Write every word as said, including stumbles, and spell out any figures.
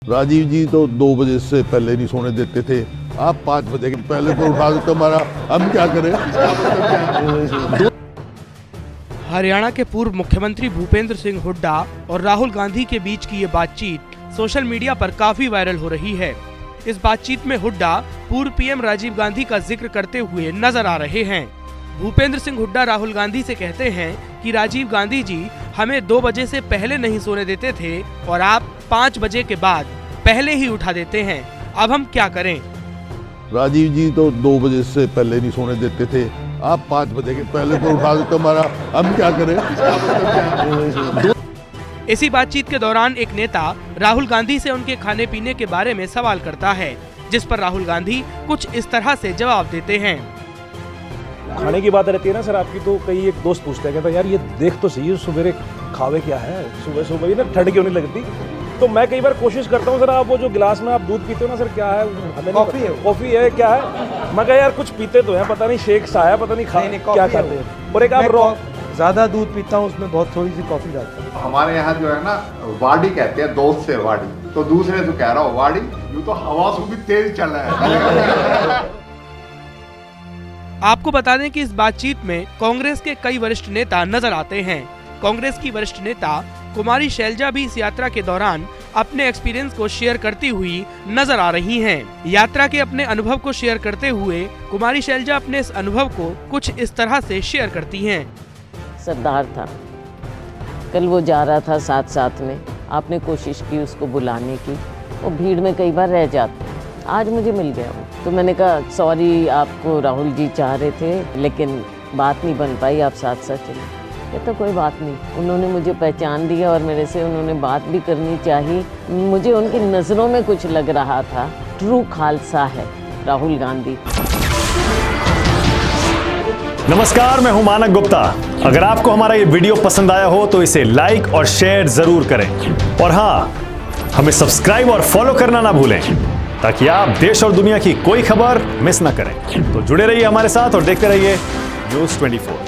राजीव जी तो दो बजे से पहले नहीं सोने देते थे, आप पाँच बजे के पहले को उठा देते हमारा, हम क्या करें। हरियाणा के पूर्व मुख्यमंत्री भूपेंद्र सिंह हुड्डा और राहुल गांधी के बीच की ये बातचीत सोशल मीडिया पर काफी वायरल हो रही है। इस बातचीत में हुड्डा पूर्व पीएम राजीव गांधी का जिक्र करते हुए नजर आ रहे हैं। भूपेंद्र सिंह हुड्डा राहुल गांधी से कहते हैं कि राजीव गांधी जी हमें दो बजे से पहले नहीं सोने देते थे और आप पाँच बजे के बाद पहले ही उठा देते हैं, अब हम क्या करें। राजीव जी तो दो बजे से पहले नहीं सोने देते थे, आप पाँच बजे के पहले को उठा देते हमारा, हम क्या करें। इसी बातचीत के दौरान एक नेता राहुल गांधी से उनके खाने पीने के बारे में सवाल करता है, जिस पर राहुल गांधी कुछ इस तरह से जवाब देते हैं। खाने की बात रहती है ना सर आपकी, तो कई एक दोस्त पूछता है, कहता यार ये देख तो सही सुबह खावे क्या है, सुबह सुबह ही ना ठंड क्यों नहीं लगती। तो मैं कई बार कोशिश करता हूँ सर, आप वो जो गिलास में आप दूध पीते हो ना सर, क्या है, हमें कॉफी है, कॉफी है क्या है। मैं कहा यार कुछ पीते तो है, पता नहीं शेक सा है, पता नहीं खा नहीं, क्या खाते हैं। और एक आप रॉ ज्यादा दूध पीता हूँ, उसमें बहुत थोड़ी सी कॉफी डालता हूँ। हमारे यहाँ जो है ना वाड़ी कहते हैं, दोस्त से वाड़ी, तो दूसरे से कह रहा हूँ वाड़ी, यूँ तो हवा से भी तेज चल रहा है। आपको बता दें कि इस बातचीत में कांग्रेस के कई वरिष्ठ नेता नजर आते हैं। कांग्रेस की वरिष्ठ नेता कुमारी शैलजा भी इस यात्रा के दौरान अपने एक्सपीरियंस को शेयर करती हुई नजर आ रही हैं। यात्रा के अपने अनुभव को शेयर करते हुए कुमारी शैलजा अपने इस अनुभव को कुछ इस तरह से शेयर करती हैं। सरदार था, कल वो जा रहा था साथ साथ में, आपने कोशिश की उसको बुलाने की, वो भीड़ में कई बार रह जाते, आज मुझे मिल गया वो, तो मैंने कहा सॉरी, आपको राहुल जी चाह रहे थे लेकिन बात नहीं बन पाई, आप साथ साथ चले। ये तो कोई बात नहीं, उन्होंने मुझे पहचान लिया और मेरे से उन्होंने बात भी करनी चाहिए। मुझे उनकी नज़रों में कुछ लग रहा था, ट्रू खालसा है राहुल गांधी। नमस्कार, मैं हूं मानक गुप्ता। अगर आपको हमारा ये वीडियो पसंद आया हो तो इसे लाइक और शेयर जरूर करें, और हाँ, हमें सब्सक्राइब और फॉलो करना ना भूलें ताकि आप देश और दुनिया की कोई खबर मिस ना करें। तो जुड़े रहिए हमारे साथ और देखते रहिए न्यूज़ चौबीस।